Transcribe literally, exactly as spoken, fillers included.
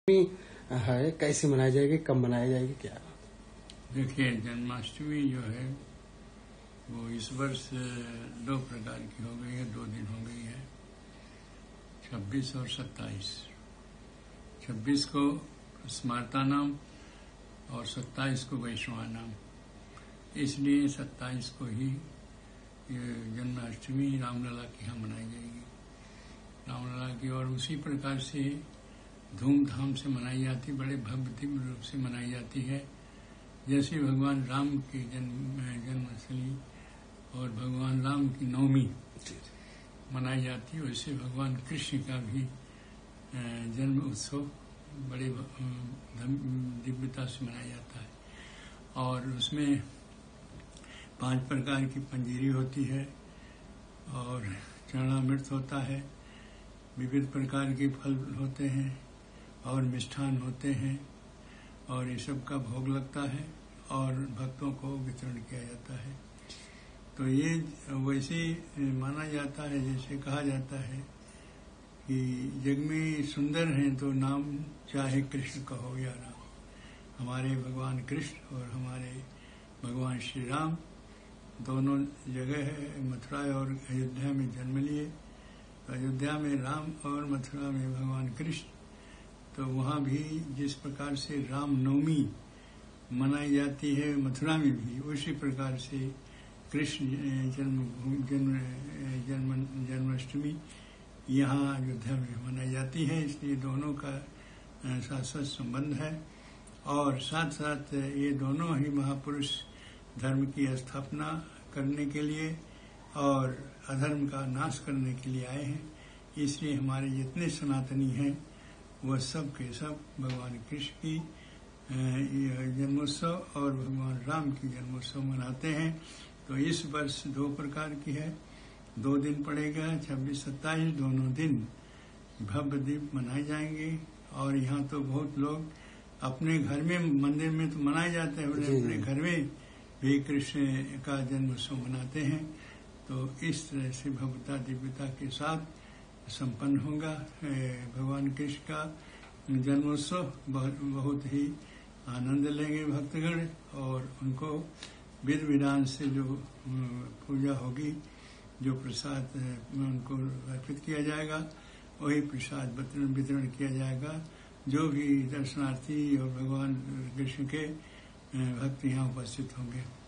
है कैसे मनाई जाएगी, कब मनाई जाएगी, क्या? देखिए, जन्माष्टमी जो है वो इस वर्ष दो प्रकार की हो गई है, दो दिन हो गई है, छब्बीस और सत्ताईस। छब्बीस को स्मार्ता नाम और सत्ताईस को वैष्णवा नाम, इसलिए सत्ताईस को ही जन्माष्टमी रामलला की यहाँ मनाई जाएगी, रामलला की। और उसी प्रकार से धूमधाम से मनाई जाती, बड़े भव्य दिव्य रूप से मनाई जाती है। जैसे भगवान राम की जन्म जन्मस्थली और भगवान राम की नवमी मनाई जाती है, वैसे भगवान कृष्ण का भी जन्म उत्सव बड़े दिव्यता से मनाया जाता है। और उसमें पांच प्रकार की पंजीरी होती है और चरणामृत होता है, विविध प्रकार के फल होते हैं और मिष्ठान होते हैं, और ये सब का भोग लगता है और भक्तों को वितरण किया जाता है। तो ये वैसे माना जाता है, जैसे कहा जाता है कि जग में सुंदर हैं तो नाम चाहे कृष्ण कहो या राम। हमारे भगवान कृष्ण और हमारे भगवान श्री राम दोनों जगह है, मथुरा और अयोध्या में जन्म लिए। तो अयोध्या में राम और मथुरा में भगवान कृष्ण, तो वहाँ भी जिस प्रकार से रामनवमी मनाई जाती है मथुरा में भी, उसी प्रकार से कृष्ण जन्म जन्म जन्म जन्माष्टमी यहाँ अयोध्या में मनाई जाती है। इसलिए दोनों का साथ साथ संबंध है। और साथ साथ ये दोनों ही महापुरुष धर्म की स्थापना करने के लिए और अधर्म का नाश करने के लिए आए हैं। इसलिए हमारे जितने सनातनी हैं वह सब के सब भगवान कृष्ण की जन्मोत्सव और भगवान राम की जन्मोत्सव मनाते हैं। तो इस वर्ष दो प्रकार की है, दो दिन पड़ेगा, छब्बीस सत्ताईस, दोनों दिन भव्य दिव्य मनाए जाएंगे। और यहाँ तो बहुत लोग अपने घर में, मंदिर में तो मनाए जाते हैं, अपने घर में भी कृष्ण का जन्मोत्सव मनाते हैं। तो इस तरह से भव्यता दिव्यता के साथ संपन्न होगा भगवान कृष्ण का जन्मोत्सव। बहुत ही आनंद लेंगे भक्तगण, और उनको विधि विधान से जो पूजा होगी, जो प्रसाद उनको अर्पित किया जाएगा, वही प्रसाद वितरण किया जाएगा। जो भी दर्शनार्थी और भगवान कृष्ण के भक्त यहाँ उपस्थित होंगे।